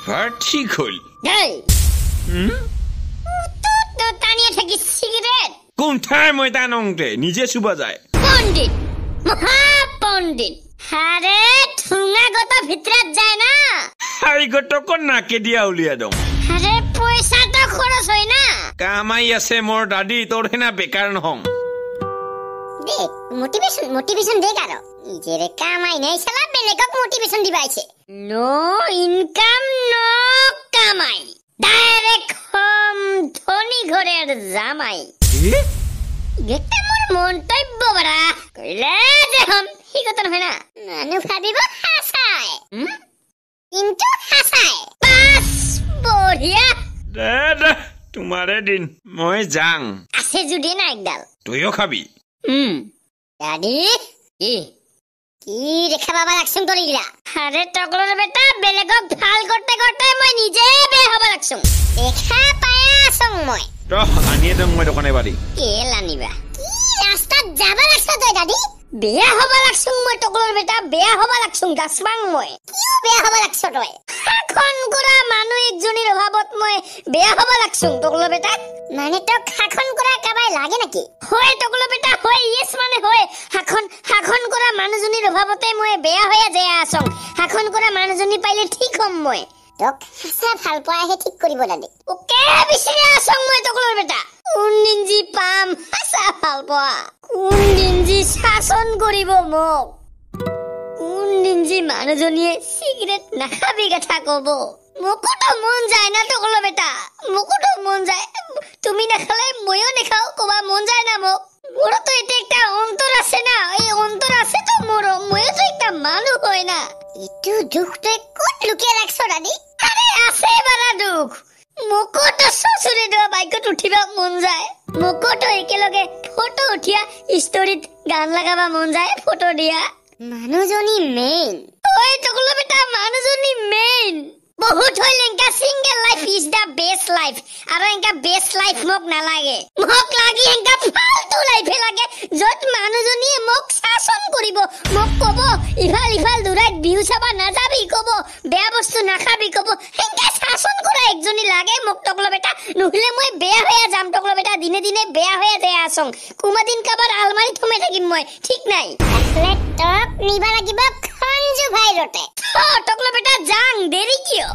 এবাৰ ঠিক হ'ল টানিয়ে থাকি চিগাৰেট কোনঠাই মই টানংতে নিজে চুবা যায় পণ্ডিত মহাপণ্ডিত হাৰে ঠুঙাগত ভিতৰত যায় না হাৰিগতক নাকে দিয়া উলিয়া দম আরে পয়সাটা খরচ হয় না কামাই আছে মোর দাদি তোর হেনা বেকার নহং দেখ মোটিভেশন দেখ আরো নিজেরে কামাই নাই শালা বেলেগক মোটিভেশন দিবাইছে নো ইনকাম নো কামাই ডাইরেক্ট হোম ধনী ঘরের জামাই গেটা মোর মন্তব্য বড়া কইলে যে হম হি কথা নহয় না মানুহ ভাবিব হাসায় কিন্তু হাসায় পাস বঢ়িয়া দাদা তোমাৰে দিন মই যাং আছে যদি না একডাল তুইও খাবি দাদি কি দেখা বাবা লাগছুং কৰিলা আৰে টকলৰ বেটা বেলেগক ভাল করতে করতে মই নিজে বেয়া হব লাগছুং দেখা পাই আছং মই তো আনিয়ে দং মই দোকানে বাড়ি কেল আনিবা কি রাস্তা যাবা লাগছ তই দাদি বেয়া হব লাগছুং মই টকলৰ বেটা বেয়া হব লাগছুং দাসবাং মই কিও বেয়া হব লাগছ তই খাখন কৰা মানুহ একজনীৰ অভাৱত মই বেয়া হব লাগছুং টকলৰ বেটা মানে তো খাখন কৰা কাবাই লাগে নাকি হয় টকলৰ বেটা হয় ইয়েস মানে হয় খাখন কৰা মানুহজনীৰ অভাৱতে মই বেয়া হৈ যায় আছং খাখন কৰা মানুহজনী পাইলে ঠিক হম মই তোক হাসা ভাল পাইহে ঠিক কৰিব দাদি ওকে বিচৰি আছং মই টকলৰ বেটা কোন দিনজি পাম হাসা ভাল পোৱা কোন দিনজি শাসন কৰিব মোক কোন দিনজি মানুহজনীয়ে সিগাৰেট নাখাবি কথা কব মোকতো মন যায় না টকলৰ বেটা মোকতো মন যায় তুমি নাখালে ময়ো নেখাও কবা মন যায় না মোক মোৰতো এটা একটা অন্তর আছে না এই অন্তর আছে তো মোর ময়ো তো একটা মানুহ হয় না এটো দুখ তই কত লুকিয়ে রাখছ দাদি আরে আছে বালা দুখ মোকতো সসুৰে দেৱা বাইকত উঠিবা মন যায় মোকতো একেলগে ফটো উঠিয়া ষ্টৰীত গান লগাবা মন যায় ফটো দিয়া মানুহজনী মেইন ওই টকলৰ বেটা মানুহজনী মেইন বহুত হইল এঙ্কা single life is the best life আর এঙ্কা বেস্ট লাইফ মোক নালাগে মোক লাগি এঙ্কা ফালতু লাইফে লাগে যত মানুহজনীয়ে মোক শাসন কৰিব মোক কব ইফাল দূৰাত বিহু চাবা নাযাবি কব বেয়া বস্তু নাখাবি কব এঙ্কা শাসন কৰা একজনী লাগে মোক টকলৰ বেটা নহলে মই বেয়া হয়ে যাম টকলৰ বেটা দিনে দিনে বেয়া হয়ে যায় আসং কুমাদিন কাবাৰ আলমাৰি থমে থাকিম মই ঠিক নাই আসলে টক নিবা লাগিব খঞ্জু ভাই ৰতে টকলৰ বেটা যাং দেৰি কিয়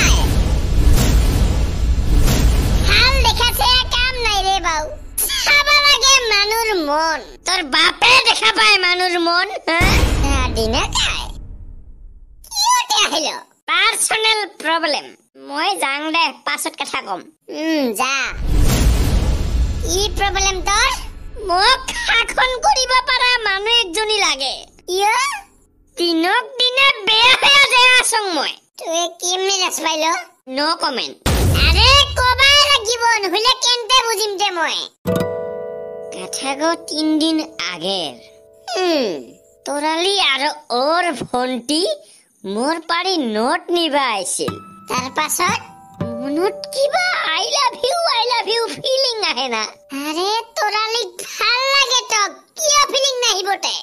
হাল দেখাছে কাম নাই রে বাউ চাবা লাগে মানুর মন তোর বাপে দেখা পায় মানুর মন দিনে খায় কিয়তে আহিল পার্সোনাল প্রবলেম মই যাং দে পাছত কথা কম যা কি প্রবলেম তোর মোক শাসন কৰিব পাৰা মানুহ একজনী লাগে ইয়া দিনক দিনে বেয়া হয়ে যায় আসং মই তুই কেমনে যাস পাইলো নো কমেন্ট আরে কবাই লাগিব নহলে কেনতে বুঝিম দে মই কথাগো 3 দিন আগের তোরালি আর ওর ভন্টি মোর পারি নোট নিবা আইছিল তার পাছত মনত কিবা আই লাভ ইউ ফিলিং আহে না আরে তোরালি ভাল লাগে তো কিয়া ফিলিং নাহিবতে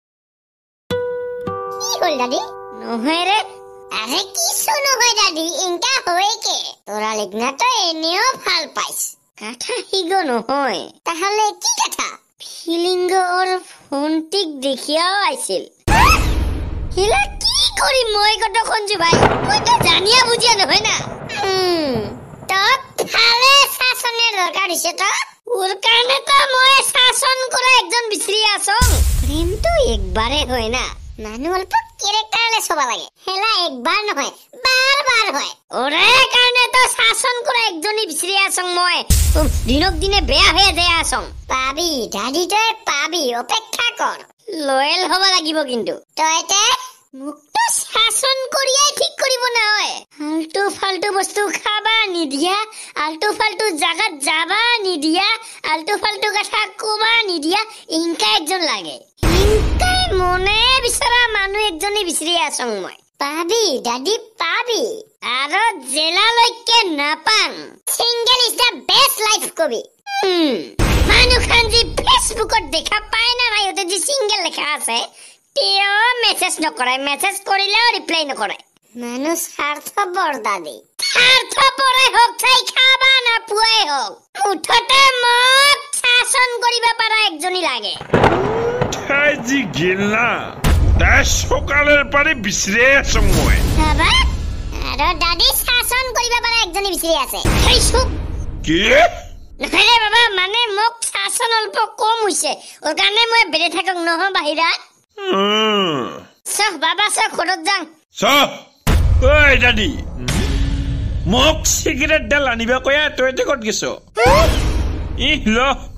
কি হল দাদি নহয় রে আরে কি শুনো হয় দাদি ইনকা হয় কে তোরা লিখনা তো এনেও ভাল পাইছ কথা হিগো নহয় তাহলে কি কথা ফিলিং ওর ফোনটিক দেখিয়াও আইছিল হিলা কি করি মই কত খঞ্জু ভাই মই তো জানিয়া বুঝিয়া নহয় না তো ভালে শাসনের দরকার হিসে তো ওর কারণে তো মই শাসন করা একজন বিচরি আসং প্রেম তো একবারে হয় না মানুহ অল্প ক্যারেক্টারলে সবা লাগে হেলা একবার নহয় বারবার হয় ওরে কারণে তো শাসন কৰা একজনী বিচৰি আসং মই দিনক দিনে বেয়া হয়ে যায় আসং পাবি দাদি তই পাবি অপেক্ষা কর লয়েল হব লাগিব কিন্তু তইতে মুক্ত শাসন করিয়াই ঠিক কৰিব না হয় আলটু ফালটু বস্তু খাবা নিদিয়া আলটু ফালটু জাগাত যাবা নিদিয়া আলটু ফালটু কথা কবা নিদিয়া ইনকা একজন লাগে ইনকাই মনে বিচৰা মানুহ একজনী বিচৰি আসং মই পাবি দাদি পাবি আৰু জেলালৈকে নাপাং single is the best life কবি মানুহ খানজি ফেসবুকত দেখা পায় না নাই ওতে যে সিঙ্গেল লেখা আছে তেও মেসেজ নকৰে মেসেজ কৰিলেও ৰিপ্লাই নকৰে মানুহ স্বাৰ্থপৰ দাদি স্বাৰ্থপৰে হওক চাই খাবা না পুৱাই হওক মুঠতে মোক শাসন কৰিব পাৰা একজনী লাগে তাই যি গেল না তাই সকালের পরে বিচরে আছো মই বাবা আৰু দাদি শাসন কৰিব পাৰা একজনী বিচাৰি আছে এই চুপ কি নহলে বাবা মানে মোক শাসন অল্প কম হৈছে ওর কাৰণে মই বেৰে থাকক নহ বাহিৰা সহ বাবা সহ ঘৰত যাং ওই দাদি মোক সিগারেট ডাল আনিবা কয়া তই ক'ত গেছ ই ল